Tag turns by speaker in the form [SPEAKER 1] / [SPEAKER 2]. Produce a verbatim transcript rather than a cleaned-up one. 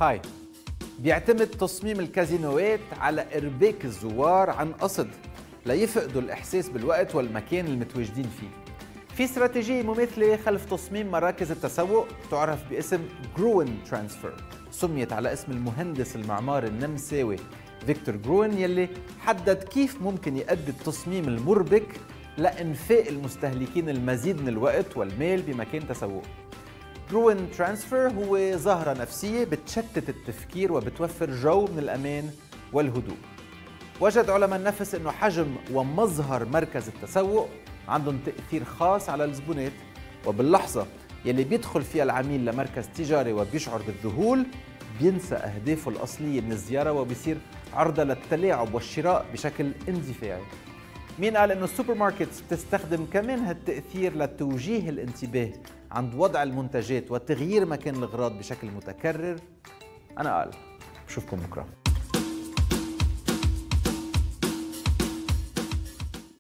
[SPEAKER 1] هاي بيعتمد تصميم الكازينوات على إرباك الزوار عن قصد ليفقدوا الإحساس بالوقت والمكان المتواجدين فيه. في استراتيجية مماثلة خلف تصميم مراكز التسوق تعرف باسم جروين ترانسفير، سميت على اسم المهندس المعماري النمساوي فيكتور جروين يلي حدد كيف ممكن يؤدي التصميم المربك لإنفاق المستهلكين المزيد من الوقت والمال بمكان تسوق. جروين ترانسفير هو ظاهرة نفسية بتشتت التفكير وبتوفر جو من الأمان والهدوء. وجد علماء النفس أنه حجم ومظهر مركز التسوق عندهم تأثير خاص على الزبونات، وباللحظة يلي بيدخل فيها العميل لمركز تجاري وبيشعر بالذهول بينسى أهدافه الأصلية من الزيارة وبيصير عرضة للتلاعب والشراء بشكل اندفاعي. مين قال إنه السوبر ماركتس بتستخدم كمان هالتأثير لتوجيه الانتباه عند وضع المنتجات وتغيير مكان الأغراض بشكل متكرر؟ أنا قال بشوفكم بكرة.